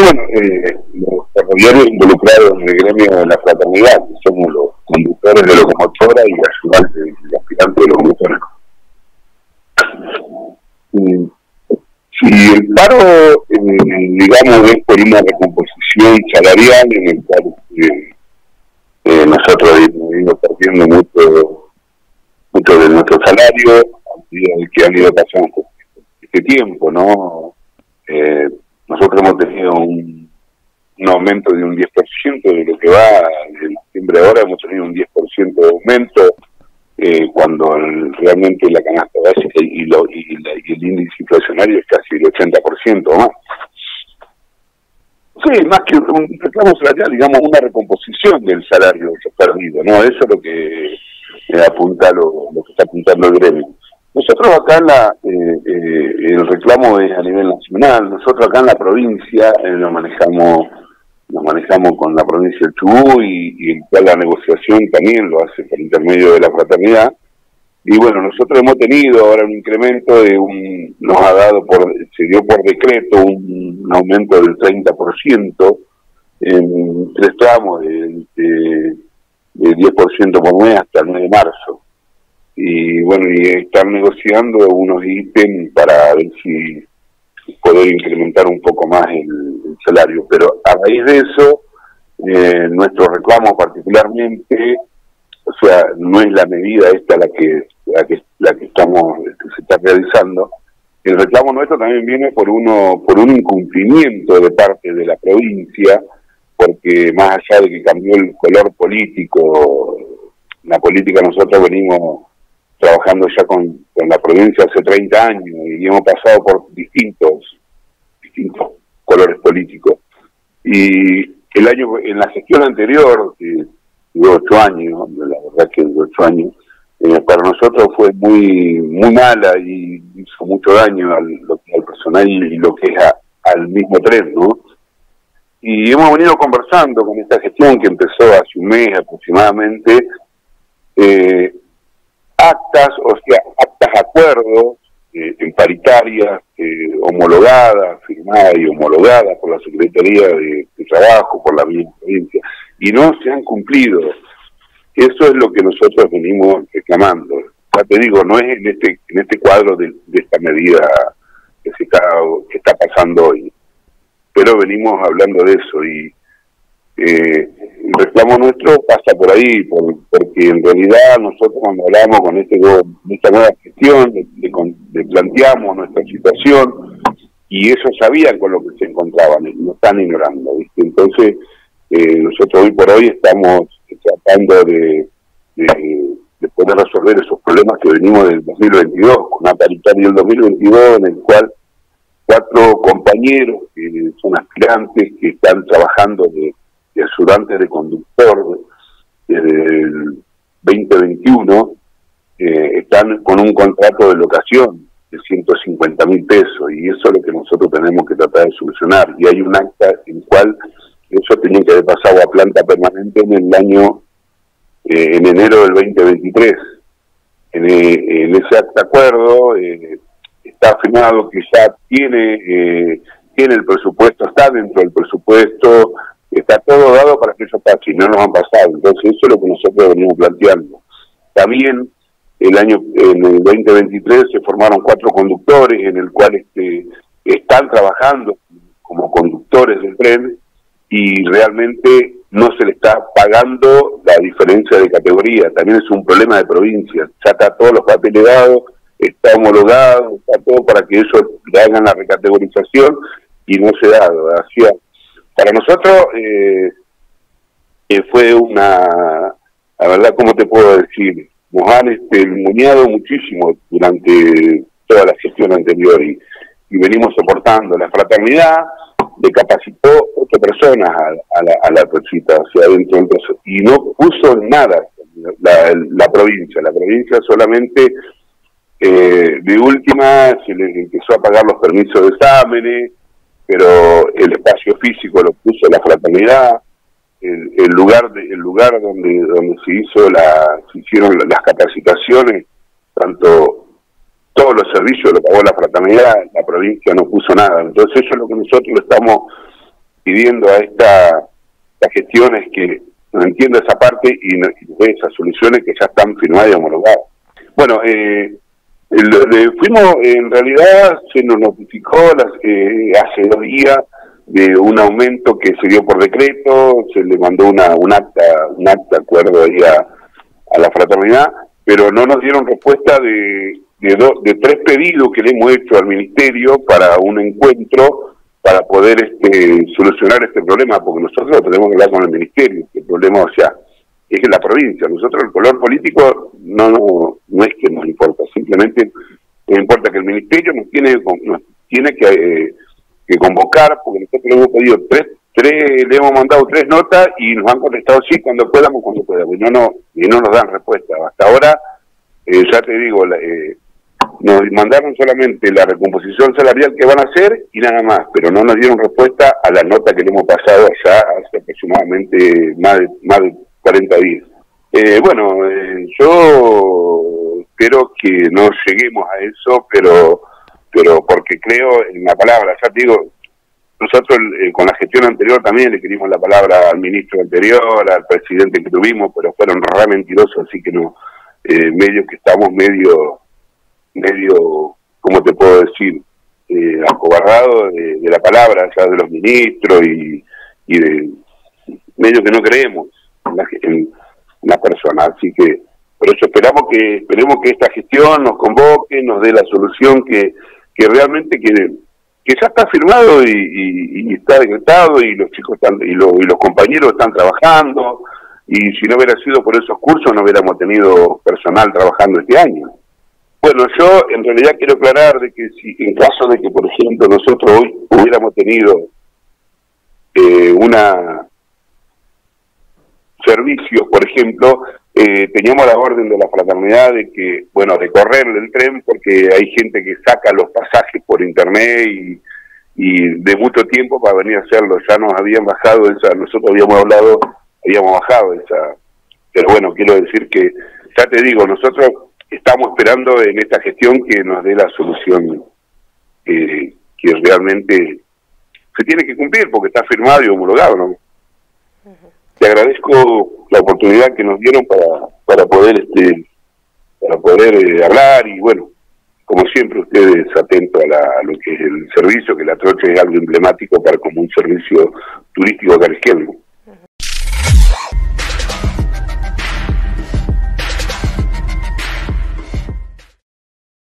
bueno, los ferroviarios involucrados en el gremio de la fraternidad, que somos los conductores de locomotora y ayudantes y aspirantes de locomotora. Si el paro, digamos, es por una recomposición salarial en el cual nosotros hemos ido perdiendo mucho de nuestro salario a medida de que han ido pasando este tiempo, ¿no? Nosotros hemos tenido un aumento de un 10% de lo que va en diciembre. Ahora hemos tenido un 10% de aumento, cuando realmente la canasta básica y el índice inflacionario es casi el 80% o más. Sí, más que un reclamo salarial, digamos, una recomposición del salario perdido, ¿no? Eso es lo que apunta lo que está apuntando el gremio. Nosotros acá el reclamo es a nivel nacional. Nosotros acá en la provincia nos manejamos con la provincia del Chubut y en cual la negociación también lo hace por intermedio de la fraternidad. Y bueno, nosotros hemos tenido ahora un incremento nos ha dado se dio por decreto un aumento del 30% en 3 tramos de 10% por mes hasta el mes de marzo. Y bueno, y están negociando unos ítems para ver si poder incrementar un poco más el salario. Pero a raíz de eso, nuestro reclamo particularmente, o sea, no es la medida esta la que se está realizando. El reclamo nuestro también viene por un incumplimiento de parte de la provincia, porque más allá de que cambió el color político, la política nosotros venimos trabajando ya con la provincia hace 30 años y hemos pasado por distintos colores políticos. Y en la gestión anterior, que duró 8 años, la verdad que duró 8 años, para nosotros fue muy mala y hizo mucho daño al personal y lo que es al mismo tren, ¿no? Y hemos venido conversando con esta gestión que empezó hace un mes aproximadamente, acuerdos en paritarias homologadas, firmadas y homologadas por la Secretaría de Trabajo, por la misma provincia, y no se han cumplido. Eso es lo que nosotros venimos reclamando. Ya te digo, no es en este cuadro de esta medida que está pasando hoy, pero venimos hablando de eso y el reclamo nuestro pasa por ahí, porque en realidad nosotros cuando hablamos con esta nueva gestión, le planteamos nuestra situación y ellos sabían con lo que se encontraban, no están ignorando, ¿viste? Entonces nosotros hoy por hoy estamos tratando de poder resolver esos problemas que venimos del 2022, con una paritaria del 2022 en el cual 4 compañeros que son aspirantes que están trabajando de ayudantes de conductor desde el 2021 están con un contrato de locación de 150.000 pesos y eso es lo que nosotros tenemos que tratar de solucionar. Y hay un acta en cual eso tenía que haber pasado a planta permanente en enero del 2023. En ese acta acuerdo está firmado que ya tiene el presupuesto, está dentro del presupuesto, está todo dado para que eso pase y no nos han pasado. Entonces eso es lo que nosotros venimos planteando. También en el 2023 se formaron 4 conductores en el cual están trabajando como conductores del tren y realmente no se le está pagando la diferencia de categoría. También es un problema de provincia. Ya está todos los papeles dados, está homologado, está todo para que ellos le hagan la recategorización y no se ha dado. Así, para nosotros fue la verdad, ¿cómo te puedo decir? Nos han muñado muchísimo durante toda la gestión anterior y venimos soportando. La fraternidad le capacitó 8 personas a la Rosita, o sea, y no puso nada la provincia. La provincia solamente de última se le empezó a pagar los permisos de exámenes, pero el espacio físico lo puso la fraternidad. El lugar donde se hicieron las capacitaciones, todos los servicios lo pagó la fraternidad, la provincia no puso nada. Entonces eso es lo que nosotros estamos pidiendo a estas gestiones que nos entienda esa parte y nos dé esas soluciones que ya están firmadas y homologadas. Bueno, fuimos, en realidad se nos notificó hace 2 días de un aumento que se dio por decreto, se le mandó un acta acuerdo ahí a la fraternidad, pero no nos dieron respuesta de 3 pedidos que le hemos hecho al ministerio para un encuentro para poder solucionar este problema, porque nosotros tenemos que hablar con el ministerio, el problema, o sea, es en la provincia. Nosotros el color político no es que nos importa, simplemente nos importa que el ministerio nos tiene que convocar, porque nosotros le hemos pedido le hemos mandado 3 notas y nos han contestado sí cuando podamos, y no nos dan respuesta. Hasta ahora, ya te digo, nos mandaron solamente la recomposición salarial que van a hacer y nada más, pero no nos dieron respuesta a la nota que le hemos pasado allá hace aproximadamente más de 40 días. Yo espero que no lleguemos a eso, pero porque creo en la palabra, ya te digo, nosotros con la gestión anterior también le querimos la palabra al ministro anterior, al presidente que tuvimos, pero fueron re mentirosos, así que no, medio que estamos medio, ¿cómo te puedo decir? Acobardados de la palabra ya de los ministros y de medio que no creemos en la persona, así que por eso esperemos que esta gestión nos convoque, nos dé la solución que realmente que ya está firmado y está decretado y los chicos están y los compañeros están trabajando, y si no hubiera sido por esos cursos no hubiéramos tenido personal trabajando este año. Bueno, yo en realidad quiero aclarar de que si en caso de que, por ejemplo, nosotros hoy hubiéramos tenido servicios, por ejemplo, teníamos la orden de la fraternidad de que, bueno, de correrle el tren, porque hay gente que saca los pasajes por internet y de mucho tiempo para venir a hacerlo. Ya nos habían bajado nosotros habíamos bajado esa, pero bueno, quiero decir que, ya te digo, nosotros estamos esperando en esta gestión que nos dé la solución que realmente se tiene que cumplir, porque está firmado y homologado, ¿no? Te agradezco la oportunidad que nos dieron para poder hablar, y bueno, como siempre ustedes atentos a lo que es el servicio, que la trocha es algo emblemático como un servicio turístico caresqueño.